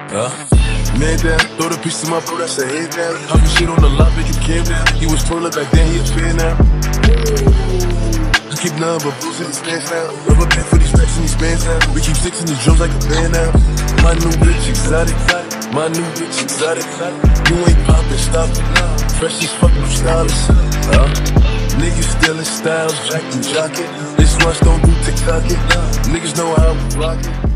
Man down, throw the piece to my bro, that's a head down. Hopping shit on the lot, make it cam down. He was twirling back then, he a fan now. Just keep nothing but booze in his pants now. Rubber band for these racks and these bands now. We keep six in these drums like a band now. My new bitch exotic, my new bitch exotic. You ain't poppin', stop it. Fresh as fuck, no stylish. Niggas stealing styles, jack and jocket. This rush don't do TikTok it. Niggas know how we rock it.